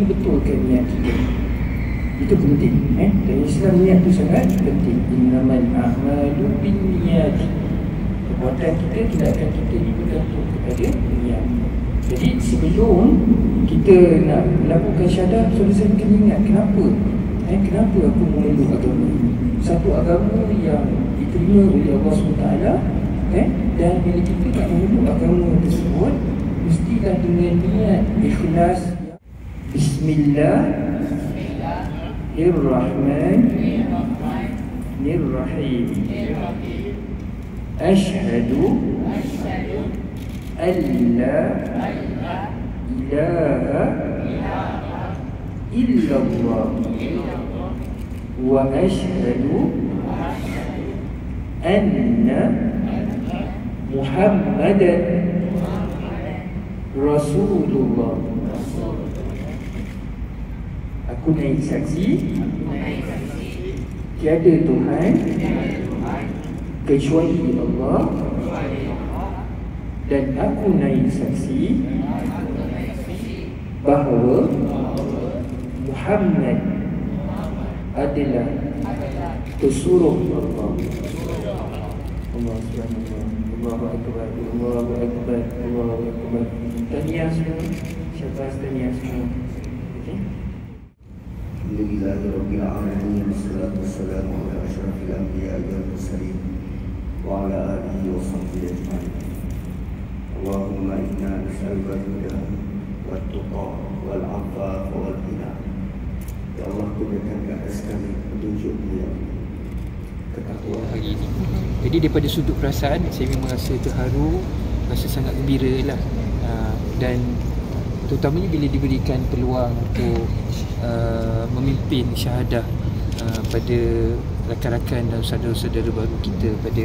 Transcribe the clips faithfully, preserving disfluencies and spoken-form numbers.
kena betulkan niat kita. Itu penting. Eh? Dan Islam niat itu sangat penting. Innamal a'malu binniyati. Perbuatan kita, tindakan kita ini bergantung kepada niat. Jadi sebelum kita nak melakukan syahadah, saudara-saudara kena ingat kenapa. Eh, kenapa aku memeluk agama ini? Satu agama yang diterima oleh Allah subhanahu wa taala, eh, dan bila kita nak memeluk agama tersebut, mestilah dengan niat ikhlas. Bismillahirrahmanirrahim. Ashhadu an la ilaha illallah wa ashhadu anna Muhammadan Rasulullah. Aku naik saksi tiada Tuhan kecuali Allah, dan aku naik saksi bahawa Muhammad adalah pesuruh Allah. Allah subhanahu Allahu akbar, Allahu akbar, Allahu akbar. Tahniah semua. Syabas, tahniah semua. Okey. Alhamdulillahirabbil alamin, wassalatu wassalamu ala asyrafil anbiya'i wal mursalin wa ala alihi wa sahbihi ajma'in. Allahumma inna nas'aluka al-huda wat tuqa wal 'afafa wal ghina. Ya Allah, kurniakan ke atas kami petunjuk-Mu ya Allah, ketakwaan hari ini. Jadi daripada sudut perasaan, saya memang rasa terharu, rasa sangat gembira lah. Uh, dan terutamanya bila diberikan peluang untuk uh, memimpin syahadah uh, pada rakan-rakan dan saudara-saudara baru kita pada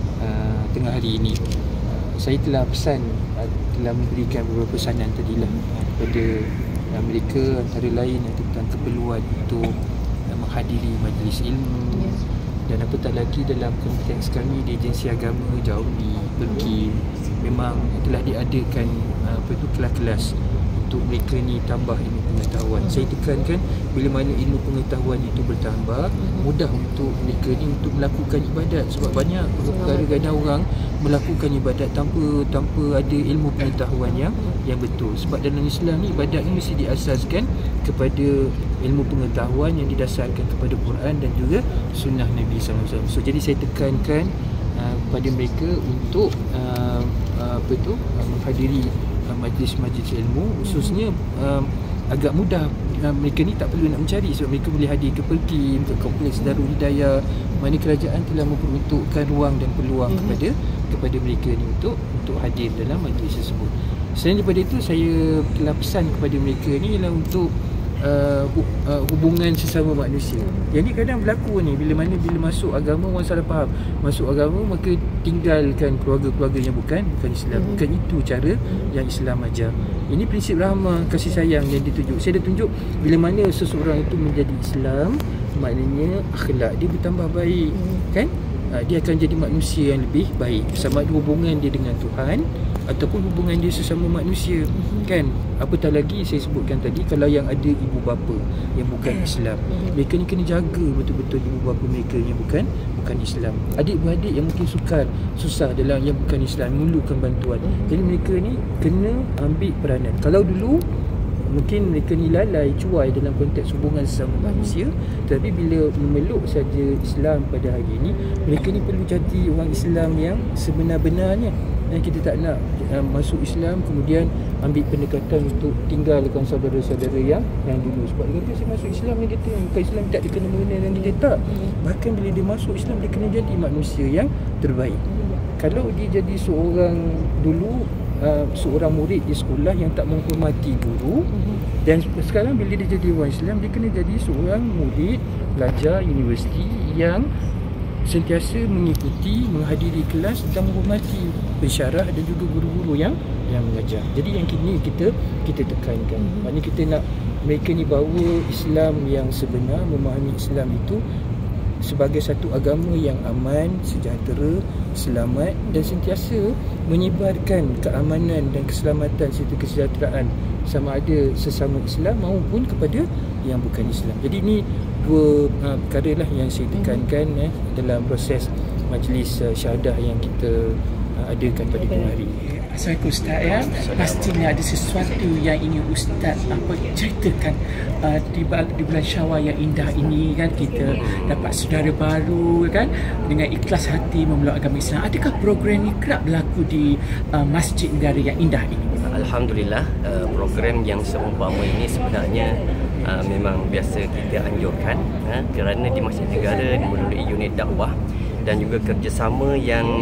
uh, tengah hari ini. Uh, saya telah pesan, uh, telah memberikan beberapa pesanan tadilah uh, kepada uh, mereka, antara lain tentang keperluan untuk uh, menghadiri majlis ilmu. Dan apatah lagi dalam konteks kami di agensi agama Jaumi Berkin, memang telah diadakan apa itu kelas-kelas untuk mereka ni tambah ilmu pengetahuan. Saya tekankan bila mana ilmu pengetahuan itu bertambah, mudah untuk mereka ni untuk melakukan ibadat, sebab banyak perkara kadang orang melakukan ibadat tanpa tanpa ada ilmu pengetahuan yang yang betul. Sebab dalam Islam ni ibadat ni mesti diasaskan kepada ilmu pengetahuan yang didasarkan kepada Quran dan juga sunnah Nabi sallallahu alaihi wasallam. So jadi saya tekankan uh, kepada mereka untuk uh, uh, apa tu uh, menghadiri uh, majlis-majlis ilmu, khususnya uh, agak mudah. Uh, mereka ni tak perlu nak mencari, sebab mereka boleh hadir ke Perkim, ke Kompleks Darul Hidayah, mana kerajaan telah memperuntukkan ruang dan peluang mm-hmm. kepada kepada mereka ni untuk untuk hadir dalam majlis tersebut. Selain daripada itu, saya telah pesan kepada mereka ni ialah untuk Uh, uh, hubungan sesama manusia. Yang ni kadang berlaku ni, bila mana bila masuk agama orang salah faham. Masuk agama maka tinggalkan keluarga-keluarga yang bukan bukan Islam. Mm-hmm. Bukan itu cara yang Islam ajar. Ini prinsip rahmah, kasih sayang yang ditunjuk. Saya dah tunjuk bila mana seseorang itu menjadi Islam, maknanya akhlak dia bertambah baik, mm-hmm. kan? Uh, dia akan jadi manusia yang lebih baik, sama ada hubungan dia dengan Tuhan ataupun hubungan dia sesama manusia, mm-hmm. kan? Apatah lagi saya sebutkan tadi, kalau yang ada ibu bapa yang bukan Islam, mm-hmm. mereka ni kena jaga betul-betul ibu bapa mereka yang bukan bukan Islam. Adik-beradik yang mungkin sukar, susah dalam yang bukan Islam, memerlukan bantuan, mm-hmm. jadi mereka ni kena ambil peranan. Kalau dulu mungkin mereka ni lalai, cuai dalam konteks hubungan sesama manusia, tapi bila memeluk saja Islam pada hari ini, mereka ni perlu jadi orang Islam yang sebenar-benarnya. Dan kita tak nak uh, masuk Islam kemudian ambil pendekatan untuk tinggalkan saudara-saudara yang yang dulu. Sebab dia kata saya masuk Islam ni, dia kata bukan Islam tak dia kena mengenal dengan dia, tak. Bahkan bila dia masuk Islam, dia kena jadi manusia yang terbaik. Kalau dia jadi seorang dulu Uh, seorang murid di sekolah yang tak menghormati guru, mm-hmm. dan sekarang bila dia jadi orang Islam, dia kena jadi seorang murid pelajar universiti yang sentiasa mengikuti, menghadiri kelas dan menghormati pensyarah dan juga guru-guru yang yang mengajar. Jadi yang kini kita kita tekankan, mm-hmm. maknanya kita nak mereka ni bawa Islam yang sebenar, memahami Islam itu sebagai satu agama yang aman, sejahtera, selamat dan sentiasa menyebarkan keamanan dan keselamatan serta kesejahteraan sama ada sesama Islam maupun kepada yang bukan Islam. Jadi ini dua uh, perkara lah yang saya tekankan eh, dalam proses majlis uh, syahadah yang kita uh, adakan pada hari ini. Assalamualaikum Ustaz ya. Pastinya ada sesuatu yang ingin Ustaz apa ceritakan uh, di, di bulan Syawal yang indah ini kan, kita dapat saudara baru kan dengan ikhlas hati memeluk agama Islam. Adakah program ini kerap berlaku di uh, Masjid Negara yang indah ini? Alhamdulillah, uh, program yang seumpama ini sebenarnya uh, memang biasa kita anjurkan uh, kerana di Masjid Negara melalui unit dakwah dan juga kerjasama yang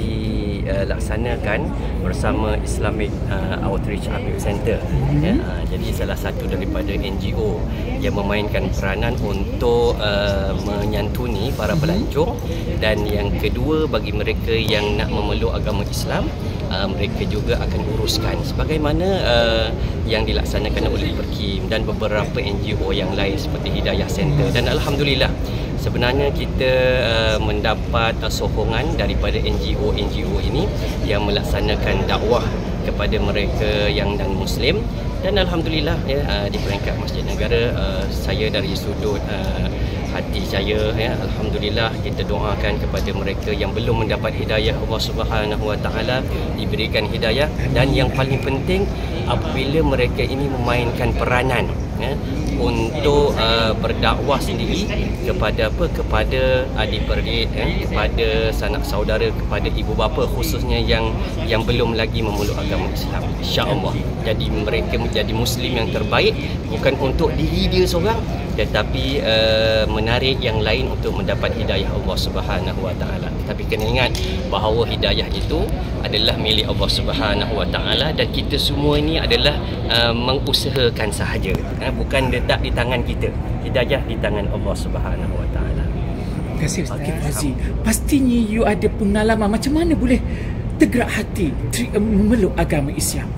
dilaksanakan bersama Islamic uh, Outreach Appeal Center. Mm-hmm. Ya, uh, jadi salah satu daripada N G O yang memainkan peranan untuk uh, menyantuni para pelancong, dan yang kedua bagi mereka yang nak memeluk agama Islam, uh, mereka juga akan uruskan sebagaimana uh, yang dilaksanakan oleh Perkim dan beberapa N G O yang lain seperti Hidayah Center. Dan alhamdulillah sebenarnya kita uh, mendapat uh, sokongan daripada N G O-N G O ini yang melaksanakan dakwah kepada mereka yang non-Muslim, dan alhamdulillah ya, uh, di peringkat Masjid Negara, uh, saya dari sudut uh, hati saya ya, alhamdulillah kita doakan kepada mereka yang belum mendapat hidayah Allah Subhanahu Wa Taala diberikan hidayah, dan yang paling penting apabila mereka ini memainkan peranan ya, untuk uh, berdakwah sendiri kepada apa kepada adik-beradik eh, kepada sanak saudara, kepada ibu bapa khususnya yang yang belum lagi memeluk agama Islam, insya-Allah. Jadi mereka menjadi muslim yang terbaik bukan untuk diri dia seorang, tetapi uh, menarik yang lain untuk mendapat hidayah Allah Subhanahu Wa Taala. Tapi kena ingat bahawa hidayah itu adalah milik Allah Subhanahu Wa Taala, dan kita semua ini adalah uh, mengusahakan sahaja, uh, bukan letak di tangan kita. Hidayah di tangan Allah Subhanahu Wa Taala. Terima kasih Ustaz okay, Fauzi. Pastinya you ada pengalaman macam mana boleh tergerak hati memeluk agama Islam?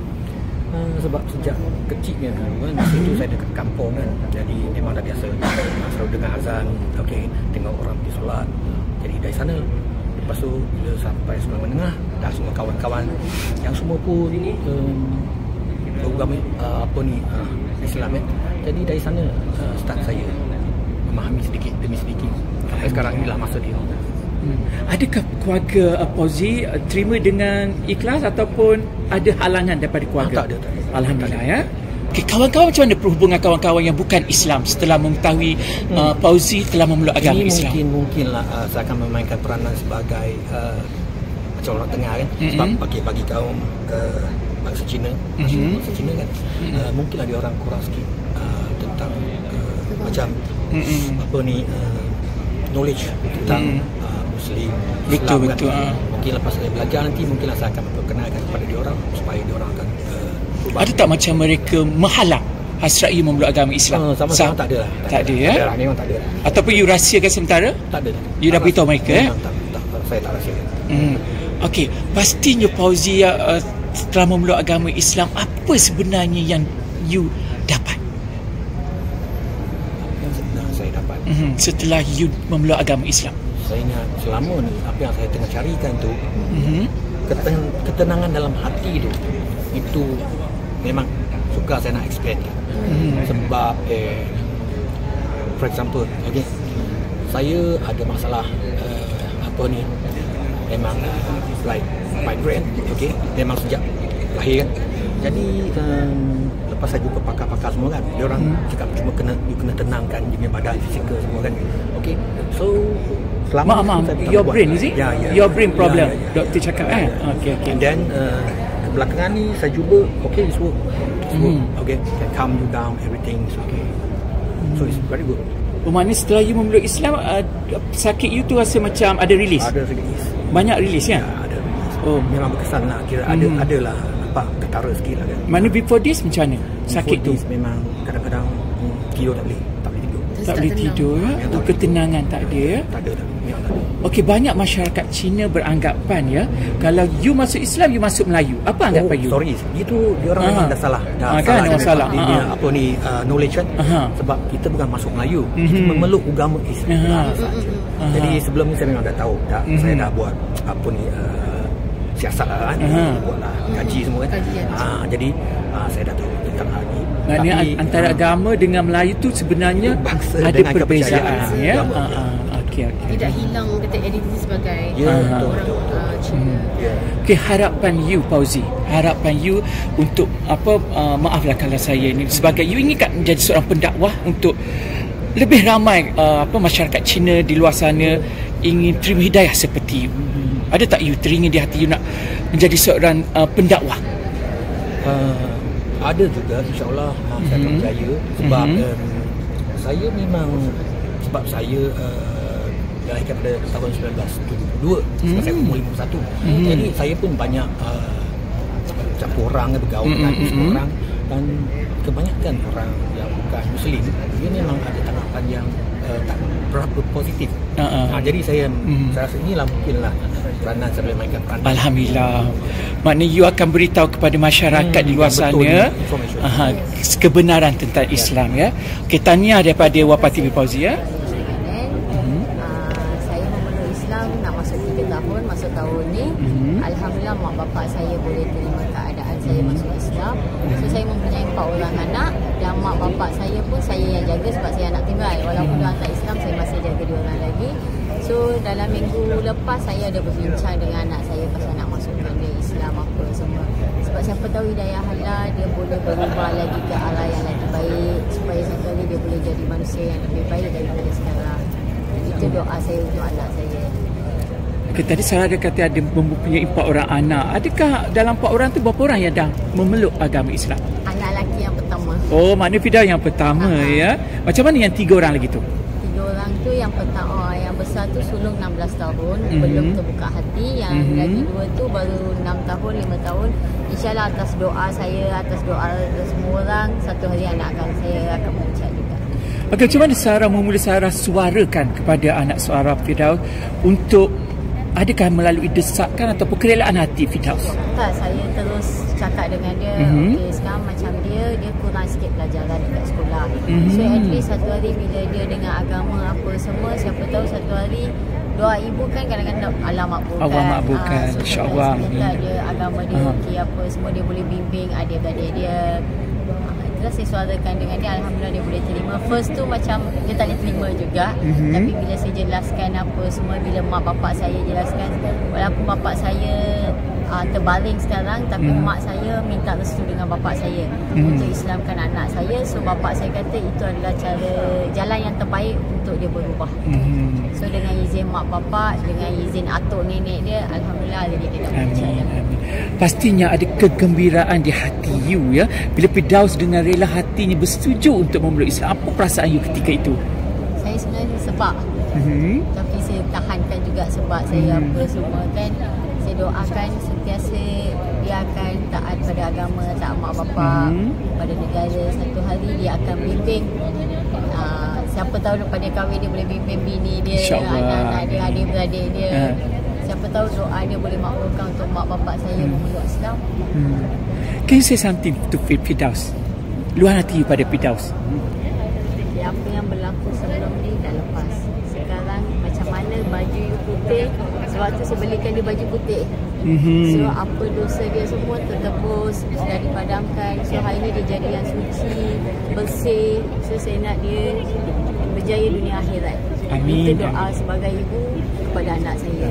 Uh, sebab sejak kecilnya dulu kan, masa itu saya dekat kampung kan, jadi memang dah biasa selalu dengar azan, okey, tengok orang pergi solat. Jadi dari sana, lepas tu bila sampai sekolah menengah, dah semua kawan-kawan yang semua pun um, beragama uh, apa ni uh, Islam eh. Jadi dari sana uh, start saya memahami sedikit demi sedikit sampai sekarang inilah masa dia. Hmm. Adakah keluarga uh, Fauzi uh, terima dengan ikhlas ataupun ada halangan daripada keluarga? Ah, tak ada, tak ada. Alhamdulillah tak ada. ya. Okay, kawan-kawan macam mana perhubungan kawan-kawan yang bukan Islam setelah mengetahui hmm. uh, Fauzi telah memeluk agama ini Islam? Mungkin mungkinlah uh, saya akan memainkan peranan sebagai uh, macam orang tengah kan. Mm-hmm. Sebab bagi bagi kaum uh, bangsa Cina, mm-hmm. bangsa Cina kan, mm-hmm. uh, mungkinlah dia orang kurang sikit uh, tentang uh, macam mm-hmm. apa ni uh, knowledge tentang mm-hmm. uh, Muslim. Betul Islam, betul. Kan. Mungkin lepas saya belajar nanti mungkinlah saya akan memperkenalkan kepada dia orang supaya dia orang akan uh, ada tak macam mereka menghalang hasrat you memeluk agama Islam? Uh, sama-sama tak ada lah. Tak, tak ada, ada ya? Tak ada lah, memang tak ada lah. Ataupun you rahsiakan sementara? Tak ada. You dah beritahu mereka eh? Tak, tak, tak, saya tak rahsiakan. Hmm. Okey, pastinya Fauzi uh, setelah memeluk agama Islam, apa sebenarnya yang you dapat? Yang sebenarnya saya dapat. Mm-hmm. Setelah you memeluk agama Islam. Saya ingat selama ni apa yang saya tengah carikan tu, mm-hmm. keten- ketenangan dalam hati tu, itu memang suka saya nak explain kan. Mm-hmm. Sebab eh, for example, okay, saya ada masalah uh, apa ni, memang uh, like my brain, okay, memang sejak lahir kan. Jadi um, lepas saya jumpa pakar-pakar semua kan, dia orang hmm. cakap cuma kena you kena tenangkan dia punya badan fizikal semua kan. Okay, so selama Maaf, your brain is it? Yeah, yeah. Your brain problem. Yeah, yeah, yeah. Doktor cakap kan? Yeah. Okay, okay. And then uh, kebelakangan ni saya cuba, okay, it's work. It's work. Hmm. Okay, can calm you down, everything is okay. Hmm. So it's very good. Bermakna setelah you memeluk Islam, uh, sakit you tu rasa macam ada release? Ada release. Banyak release kan? Ya, ada release. Oh. Memang berkesan lah. Kira ada, Hmm. adalah nampak ketara sikit lah kan. Mana before this macam mana? Sakit Before tu? this memang kadang-kadang hmm, tidur tak boleh. Tak boleh tidur. Tak boleh tidur ya. Oh, ketenangan tak ada ya. Tak ada dah. Memang tak ada. Okey, banyak masyarakat Cina beranggapan ya, kalau you masuk Islam, you masuk Melayu. Apa anggapan Oh, you? sorry. Itu dia orang Ah. memang dah salah. Dah Ah, kan, orang salah. Dia, Ah. dia apa ni uh, knowledge kan. Aha. Sebab kita bukan masuk Melayu. Mhm. Kita memeluk agama Islam Aha. saja. Aha. Jadi sebelum ni saya memang dah tahu. Dah, Mhm. saya dah buat apa ni uh, siasat lah kan. Aha. Buatlah kaji semua kan. Kajian. Ah, jadi uh, saya dah tahu tentang hal ni. Maknanya Tapi, antara ah, agama dengan Melayu tu sebenarnya Bangsa ada dengan perbezaan kepercayaan. ya. Betul. Ha ah, okey okey. Tidak hilang kata identiti sebagai Ya, Aha. betul, orang betul, betul. uh, Cina. Ya. Okey, harapan you Fauzi, harapan you untuk apa uh, maaflah kalau saya ini sebagai you ingin kan menjadi seorang pendakwah untuk lebih ramai uh, apa masyarakat Cina di luar sana ingin terima hidayah seperti you. Ada tak you teringin di hati you nak menjadi seorang uh, pendakwah? Uh, ada juga insyaAllah uh, saya akan Mhm. berjaya sebab Mhm. um, saya memang sebab saya uh, dilahirkan pada tahun sembilan belas tujuh puluh dua sebab Mhm. saya umur lima puluh satu. Mhm. Jadi saya pun banyak uh, campur orang, bergaul dengan Mhm, semua mhm. orang, dan kebanyakan orang yang bukan Muslim dia memang ada tanggapan yang uh, tak berapa positif. Ha, ha. Uh, jadi saya Mhm. saya rasa inilah mungkinlah peranan saya boleh mainkan peranan. Alhamdulillah. Maknanya you akan beritahu kepada masyarakat Hmm, di luar yang betul sana ni, information. aha, kebenaran tentang Islam ya. Okey, tahniah daripada Wapati Fauzi ya. Uh, saya memeluk Islam nak masuk tiga tahun, masuk tahun ni. Mhm. Alhamdulillah mak bapak saya boleh terima keadaan saya masuk Islam. So saya mempunyai empat orang anak dan mak bapak saya pun saya yang jaga sebab saya anak tunggal. Walaupun dia tak Islam, saya masih jaga dua orang lagi. So dalam minggu lepas saya ada berbincang dengan anak saya pasal nak masukkan dia Islam apa semua. Sebab siapa tahu hidayah halal dia boleh berubah lagi ke arah yang lagi baik supaya satu kali dia boleh jadi manusia yang lebih baik daripada sekarang. Itu doa saya untuk anak saya. Okay, tadi Sarah ada kata ada mempunyai empat orang anak. Adakah dalam empat orang tu berapa orang yang dah memeluk agama Islam? Anak lelaki yang pertama. Oh, maknanya Fida yang pertama Aha. ya. Macam mana yang tiga orang lagi tu? Tiga orang tu yang pertama, oh, yang besar tu sulung enam belas tahun, Mhm. belum terbuka hati. Yang Mhm. lagi dua tu baru enam tahun, lima tahun. InsyaAllah atas doa saya, atas doa semua orang, satu hari anak akan saya akan berucap juga. Okey, macam mana Sarah memula Sarah suarakan kepada anak Sarah Firdaus untuk adakah melalui desakan ataupun kerelaan hati Firdaus? Tak, saya terus cakap dengan dia, Mhm. okey sekarang macam dia, dia kurang sikit pelajaran dekat sekolah. Mhm. So at least satu hari bila dia dengar agama apa semua, siapa tahu satu hari doa ibu kan kadang-kadang Allah makbulkan. Allah makbulkan, Ah, so insya-Allah. minta dia agama dia Ah. okey apa semua, dia boleh bimbing adik-adik dia. Ah, itulah saya suarakan dengan dia, alhamdulillah dia boleh terima. First tu macam dia tak boleh terima juga. Mhm. Tapi bila saya jelaskan apa semua, bila mak bapak saya jelaskan, walaupun bapak saya uh, terbaring sekarang, tapi Hmm. mak saya minta restu dengan bapak saya Hmm. untuk Islamkan anak saya. So bapak saya kata itu adalah cara jalan yang terbaik untuk dia berubah. Hmm. So dengan izin mak bapak, dengan izin atuk nenek dia, alhamdulillah hari ni dia dah Amin, percaya. amin. Pastinya ada kegembiraan di hati you ya. Bila Firdaus dengan rela hatinya bersetuju untuk memeluk Islam, apa perasaan you ketika itu? Saya sebenarnya sebab, Hmm. tapi saya tahankan juga sebab saya Hmm. apa semua kan. Saya doakan sentiasa dia akan taat pada agama, taat mak bapak, Hmm. pada negara. Satu hari dia akan bimbing. Uh, siapa tahu lepas dia kahwin dia boleh bimbing bini dia, InsyaAllah. anak-anak dia, adik-beradik dia. Ha. Siapa tahu doa dia boleh makbulkan untuk mak bapak saya memeluk Islam. Hmm. Can you say something to Firdaus? Luahan hati you pada Firdaus. Ya, apa yang berlaku sebelum ni dah lepas. Sekarang macam mana baju you putih, sebab tu saya belikan dia baju putih. Mhm. So apa dosa dia semua tertebus, sudah dipadamkan. So hari ni dia jadi yang suci, bersih. So saya nak dia berjaya dunia akhirat. Amin. Itu doa sebagai ibu kepada anak saya.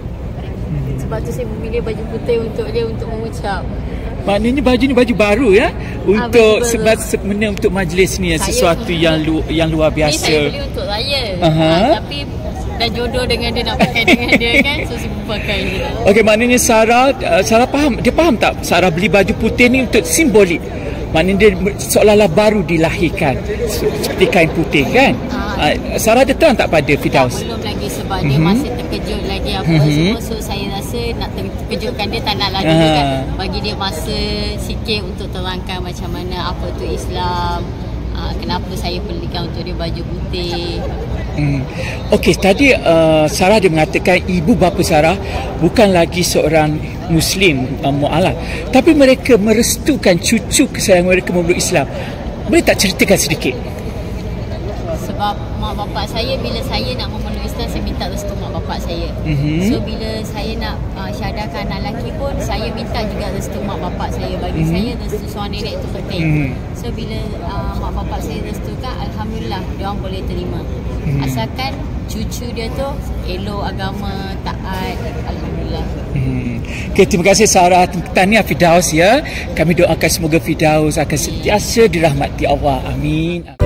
Sebab tu saya memilih baju putih untuk dia, untuk mengucap. Maknanya baju ni baju baru ya untuk baju baru. sebab sebenarnya untuk majlis ni Saya- sesuatu yang lu, yang luar Ni saya biasa. beli untuk raya. Aha. Ha, tapi dah jodoh dengan dia, nak pakai dengan dia kan. So saya pakai je. Okey, maknanya Sarah uh, Sarah faham, dia faham tak Sarah beli baju putih ni untuk simbolik. Maknanya dia seolah-olah baru dilahirkan seperti kain putih kan. Ah. Uh, Sarah ada terang tak pada Firdaus? Belum lagi sebab dia Mhm. masih terkejut lagi apa Mhm. semua. So saya rasa nak ter- terkejutkan dia, tak nak lagi Ah. kan. Bagi dia masa sikit untuk terangkan macam mana apa tu Islam, uh, kenapa kenapa saya belikan untuk dia baju putih. Hmm. Okey, tadi uh, Sarah dia mengatakan ibu bapa Sarah bukan lagi seorang Muslim uh, mu'alaf, tapi mereka merestukan cucu kesayangan mereka memeluk Islam. Boleh tak ceritakan sedikit? Sebab mak bapak saya bila saya nak memeluk Islam, saya minta restu mak bapak saya. Mm-hmm. So bila saya nak uh, syahadahkan anak lelaki pun, saya minta juga restu mak bapak saya. Bagi Mm-hmm. saya restu seorang nenek itu penting. Mm-hmm. So bila uh, mak bapak saya restukan, alhamdulillah diorang boleh terima. Mm-hmm. Asalkan cucu dia tu elok agama, taat, alhamdulillah. Hmm. Okay, terima kasih Sarah. Tahniah Firdaus ya. Kami doakan semoga Firdaus akan sentiasa dirahmati Allah. Amin.